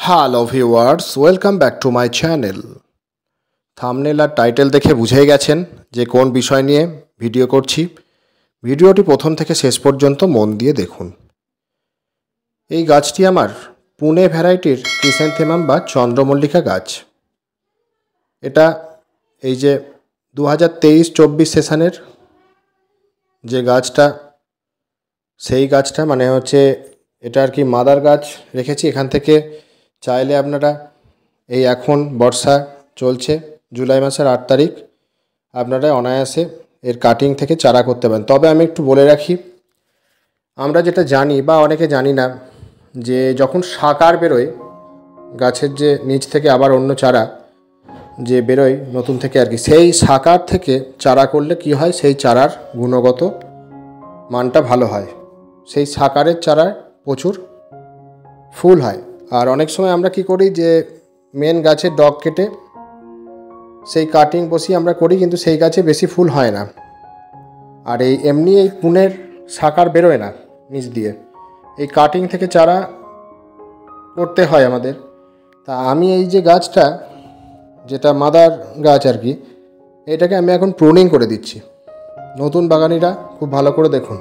Hello viewers, welcome back to my channel. Thumbnail আর title দেখে বুঝেই গেছেন যে কোন বিষয় নিয়ে ভিডিও করছি। ভিডিওটি প্রথম থেকে শেষ পর্যন্ত মন দিয়ে দেখুন। এই গাছটি আমার পুনে ভ্যারাইটির ক্রিস্যান্থেমাম বা চন্দ্রমল্লিকা গাছ। এটা এই যে 2023-24 সেশনের যে গাছটা, সেই গাছটা মানে হচ্ছে এটা আর কি মাদার গাছ রেখেছি। এখান থেকে চাইলে আপনারা এই এখন বর্ষা চলছে, জুলাই মাসের 8 তারিখ, আপনারা অনায়াসে এর কাটিং থেকে চারা করতে পারেন। তবে আমি একটু বলে রাখি, আমরা যেটা জানি বা অনেকে জানি না, যে যখন সাকার বেরোয় গাছের, যে নিচ থেকে আবার অন্য চারা যে বেরোয় নতুন থেকে আর কি, সেই সাকার থেকে চারা করলে কি হয়, সেই চারার গুণগত মানটা ভালো হয়। সেই সাকারের চারায় প্রচুর ফুল হয়। আর অনেক সময় আমরা কি করি, যে মেন গাছের ডগ কেটে সেই কাটিং বসিয়ে আমরা করি, কিন্তু সেই গাছে বেশি ফুল হয় না। আর এমনি এই পুনের সাকার বেরোয় না নিচ দিয়ে, এই কাটিং থেকে চারা করতে হয় আমাদের। তা আমি এই যে গাছটা, যেটা মাদার গাছ আর কি, এটাকে আমি এখন প্রুনিং করে দিচ্ছি। নতুন বাগানিরা খুব ভালো করে দেখুন,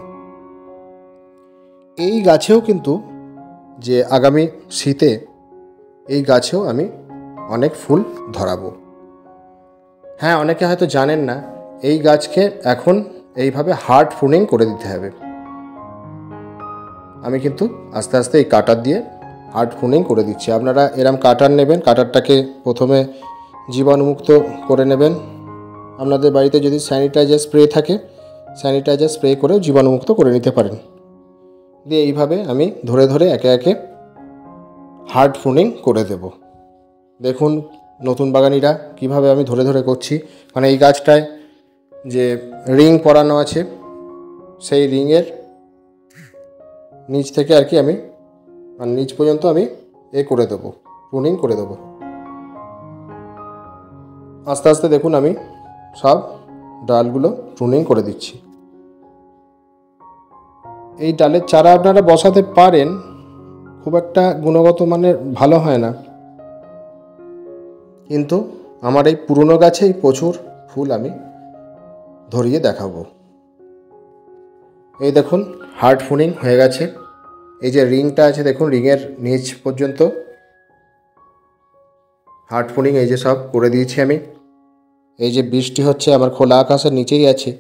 এই গাছেও কিন্তু যে আগামী শীতে এই গাছেও আমি অনেক ফুল ধরাবো। হ্যাঁ, অনেকে হয়তো জানেন না, এই গাছকে এখন এইভাবে হার্ড প্রুনিং করে দিতে হবে। আমি কিন্তু আস্তে আস্তে এই কাটার দিয়ে হার্ড প্রুনিং করে দিচ্ছি। আপনারা এরম কাটার নেবেন, কাটারটাকে প্রথমে জীবাণুমুক্ত করে নেবেন। আপনাদের বাড়িতে যদি স্যানিটাইজার স্প্রে থাকে, স্যানিটাইজার স্প্রে করেও জীবাণুমুক্ত করে নিতে পারেন। দিয়ে এইভাবে আমি ধরে ধরে একে একে হার্ড প্রুনিং করে দেব। দেখুন নতুন বাগানিরা কিভাবে আমি ধরে ধরে করছি। মানে এই গাছটায় যে রিং পরানো আছে, সেই রিংয়ের নিচ থেকে আর কি আমি মানে নিচ পর্যন্ত আমি করে দেবো, প্রুনিং করে দেবো। আস্তে আস্তে দেখুন আমি সব ডালগুলো প্রুনিং করে দিচ্ছি। এই ডালের চারা আপনারা বসাতে পারেন, খুব একটা গুণগত মানের ভালো হয় না, কিন্তু আমার এই পুরনো গাছেই প্রচুর ফুল আমি ধরিয়ে দেখাবো। এই দেখুন হার্ড প্রুনিং হয়ে গেছে। এই যে রিংটা আছে দেখুন, রিংয়ের নিচ পর্যন্ত হার্ড প্রুনিং এই যে সব করে দিয়েছি আমি। এই যে বৃষ্টি হচ্ছে, আমার খোলা আকাশের নিচেই আছে।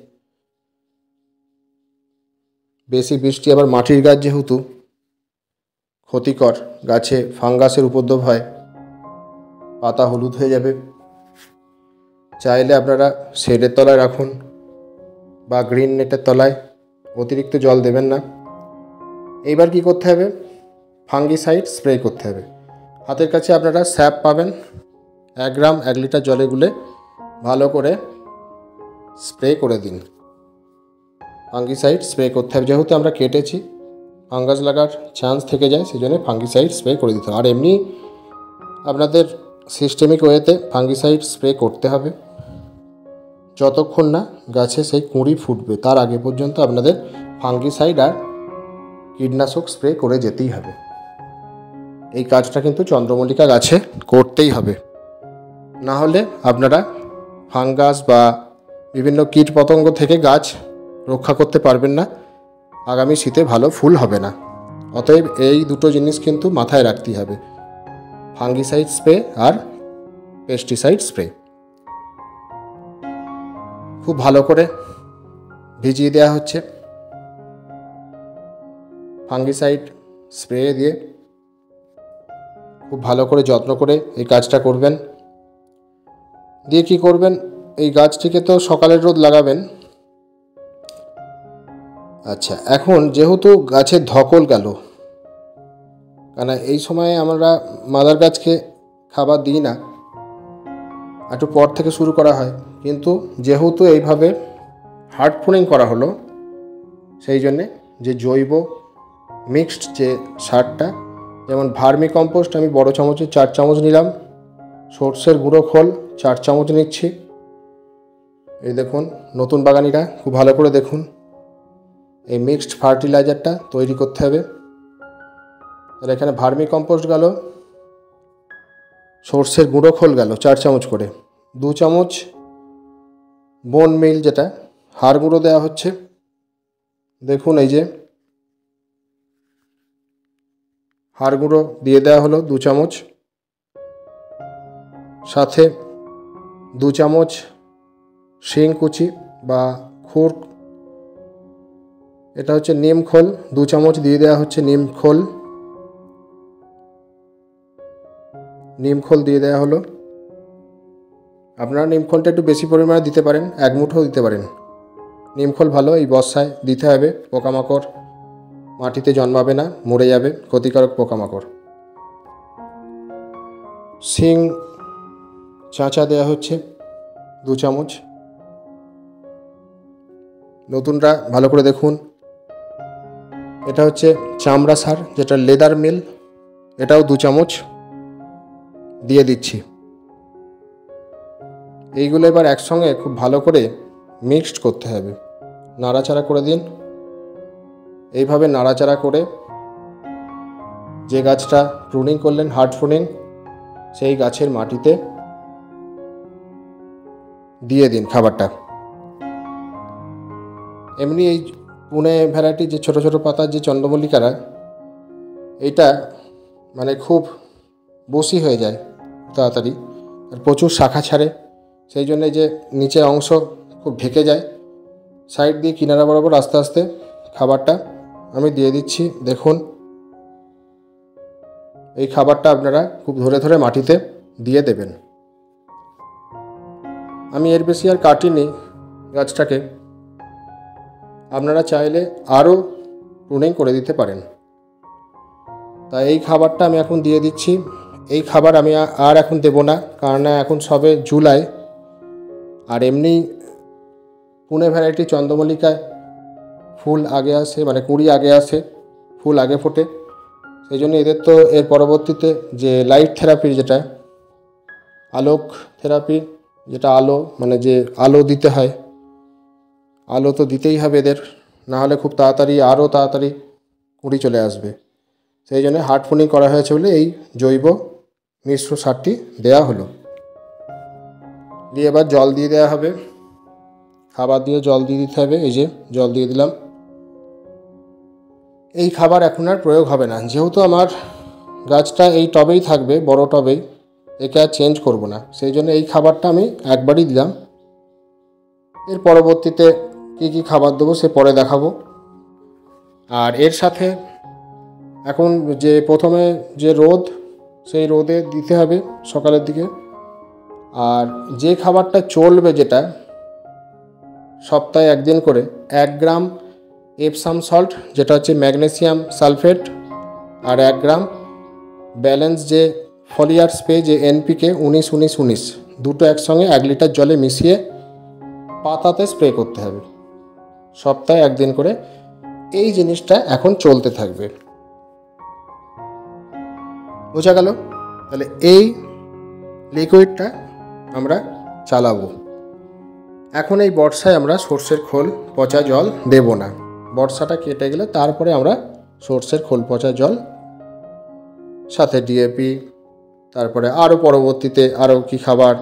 বেশি বৃষ্টি আবার মাটির গাছ যেহেতু ক্ষতিকর, গাছে ফাঙ্গাসের উপদ্রব হয়, পাতা হলুদ হয়ে যাবে। চাইলে আপনারা শেডের তলায় রাখুন বা গ্রিন নেটের তলায়, অতিরিক্ত জল দেবেন না। এইবার কি করতে হবে, ফাঙ্গিসাইড স্প্রে করতে হবে। হাতের কাছে আপনারা স্যাপ পাবেন, 1 গ্রাম 1 লিটার জলে গুলে ভালো করে স্প্রে করে দিন। ফাঙ্গিসাইড স্প্রে করতে হবে, যেহেতু আমরা কেটেছি ফাঙ্গাস লাগার চান্স থেকে যায়, সেই জন্য ফাঙ্গিসাইড স্প্রে করে দিতে হবে। আর এমনি আপনাদের সিস্টেমিক ওয়েতে ফাঙ্গিসাইড স্প্রে করতে হবে যতক্ষণ না গাছে সেই কুঁড়ি ফুটবে, তার আগে পর্যন্ত আপনাদের ফাঙ্গিসাইড আর কীটনাশক স্প্রে করে যেতেই হবে। এই কাজটা কিন্তু চন্দ্রমল্লিকা গাছে করতেই হবে, না হলে আপনারা ফাঙ্গাস বা বিভিন্ন কীট পতঙ্গ থেকে গাছ রক্ষা করতে পারবেন না, আগামী শীতে ভালো ফুল হবে না। অতএব এই দুটো জিনিস কিন্তু মাথায় রাখতেই হবে, ফাঙ্গিসাইড স্প্রে আর পেস্টিসাইড স্প্রে। খুব ভালো করে ভিজিয়ে দেওয়া হচ্ছে ফাঙ্গিসাইড স্প্রে দিয়ে। খুব ভালো করে যত্ন করে এই কাজটা করবেন। দিয়ে কি করবেন, এই গাছটিকে তো সকালের রোদ লাগাবেন। আচ্ছা, এখন যেহেতু গাছের ধকল গেল, কেন এই সময়ে আমরা মাদার গাছকে খাবার দিই না, একটু পর থেকে শুরু করা হয়, কিন্তু যেহেতু এইভাবে হার্ড প্রুনিং করা হলো, সেই জন্যে যে জৈব মিক্সড যে সারটা, যেমন ভার্মি কম্পোস্ট আমি বড় চামচে 4 চামচ নিলাম, সর্ষের গুঁড়ো খোল 4 চামচ নিচ্ছি। এই দেখুন নতুন বাগানিরা খুব ভালো করে দেখুন, এই মিক্সড ফার্টিলাইজারটা তৈরি করতে হবে। তাহলে এখানে ভার্মি কম্পোস্ট গেল, সর্ষের গুঁড়ো খোল গেল 4 চামচ করে, 2 চামচ বোন মিল যেটা হাড় গুঁড়ো দেওয়া হচ্ছে। দেখুন এই যে হাড় গুঁড়ো দিয়ে দেওয়া হলো 2 চামচ, সাথে 2 চামচ শিং কুচি বা খুর, এটা হচ্ছে নিম খোল, 2 চামচ দিয়ে দেওয়া হচ্ছে নিম খোল দিয়ে দেওয়া হলো। আপনারা নিম খোলটা একটু বেশি পরিমাণে দিতে পারেন, 1 মুঠো দিতে পারেন। নিম খোল ভালো, এই বর্ষায় দিতে হবে, পোকামাকড় মাটিতে জন্মাবে না, মরে যাবে ক্ষতিকারক পোকামাকড়। শিং চাঁচা দেওয়া হচ্ছে 2 চামচ। নতুনরা ভালো করে দেখুন, এটা হচ্ছে চামড়া সার যেটা লেদার মিল, এটাও 2 চামচ দিয়ে দিচ্ছি। এইগুলো এবার একসঙ্গে খুব ভালো করে মিক্সড করতে হবে, নাড়াচাড়া করে দিন। এইভাবে নাড়াচাড়া করে যে গাছটা প্রুনিং করলেন, হার্ড প্রুনিং, সেই গাছের মাটিতে দিয়ে দিন খাবারটা। এমনি এই পুনে ভ্যারাইটি যে ছোট ছোট পাতার যে চন্দ্রমল্লিকারা, এইটা মানে খুব বসি হয়ে যায় তাড়াতাড়ি, আর প্রচুর শাখা ছাড়ে, সেই জন্যে যে নিচের অংশ খুব ঢেকে যায়। সাইড দিয়ে কিনারা বরাবর আস্তে আস্তে খাবারটা আমি দিয়ে দিচ্ছি। দেখুন এই খাবারটা আপনারা খুব ধরে ধরে মাটিতে দিয়ে দেবেন। আমি এর বেশি আর কাটিনি গাছটাকে, আপনারা চাইলে আরও প্রুনিং করে দিতে পারেন। তাই এই খাবারটা আমি এখন দিয়ে দিচ্ছি। এই খাবার আমি আর এখন দেব না, কারণ এখন সবে জুলাই, আর এমনি পুনে ভ্যারাইটি চন্দ্রমল্লিকায় ফুল আগে আসে, মানে কুঁড়ি আগে আসে, ফুল আগে ফোটে, সেই জন্য এদের তো এর পরবর্তীতে যে লাইট থেরাপির যেটা আলোক থেরাপি, যেটা আলো মানে যে আলো দিতে হয়, আলো তো দিতেই হবে এদের, না হলে খুব তাড়াতাড়ি আরও তাড়াতাড়ি কুঁড়ি চলে আসবে। সেই জন্য হার্ড প্রুনিং করা হয়েছে বলে এই জৈব মিশ্র সারটি দেওয়া হলো। দিয়ে এবার জল দিয়ে দেওয়া হবে, খাবার দিয়ে জল দিয়ে দিতে হবে। এই যে জল দিয়ে দিলাম। এই খাবার এখন আর প্রয়োগ হবে না, যেহেতু আমার গাছটা এই টবেই থাকবে, বড় টবেই, একে আর চেঞ্জ করব না, সেই জন্য এই খাবারটা আমি একবারই দিলাম। এর পরবর্তীতে কী কী খাবার দেবো সে পরে দেখাবো। আর এর সাথে এখন যে প্রথমে যে রোদ, সেই রোদে দিতে হবে সকালের দিকে। আর যে খাবারটা চলবে, যেটা সপ্তাহে 1 দিন করে, 1 গ্রাম এপসাম সল্ট, যেটা হচ্ছে ম্যাগনেসিয়াম সালফেট, আর 1 গ্রাম ব্যালেন্স যে ফলিয়ার স্প্রে যে NPK 19-19-19, দুটো একসঙ্গে 1 লিটার জলে মিশিয়ে পাতাতে স্প্রে করতে হবে সপ্তাহে 1 দিন করে। এই জিনিসটা এখন চলতে থাকবে, বোঝা গেল? তাহলে এই লিকুইডটা আমরা চালাবো। এখন এই বর্ষায় আমরা সর্ষের খোল পচা জল দেব না, বর্ষাটা কেটে গেলে তারপরে আমরা সর্ষের খোল পচা জল, সাথে DAP, তারপরে আরও পরবর্তীতে আরও কি খাবার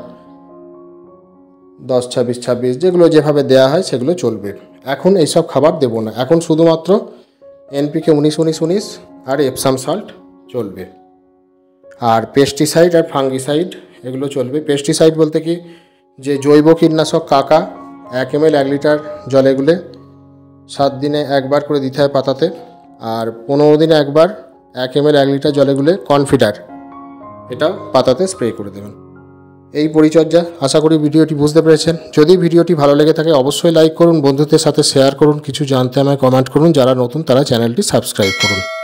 10-26-26 যেগুলো যেভাবে দেওয়া হয় সেগুলো চলবে। এখন এইসব খাবার দেব না, এখন শুধুমাত্র NPK 19-19-19 আর এপসাম সল্ট চলবে। আর পেস্টিসাইড আর ফাঙ্গিসাইড এগুলো চলবে। পেস্টিসাইড বলতে কি, যে জৈব কীটনাশক কাকা 1 ml 1 লিটার জলে গুলে 7 দিনে 1 বার করে দিতে হয় পাতাতে, আর 15 দিনে 1 বার 1 ml 1 লিটার জলে গুলে কনফিডার, এটা পাতাতে স্প্রে করে দেবেন। এই পরিচর্যা, আশা করি ভিডিওটি বুঝতে পেরেছেন। যদি ভিডিওটি ভালো লেগে থাকে অবশ্যই লাইক করুন, বন্ধুদের সাথে শেয়ার করুন, কিছু জানতে আমায় কমেন্ট করুন, যারা নতুন তারা চ্যানেলটি সাবস্ক্রাইব করুন।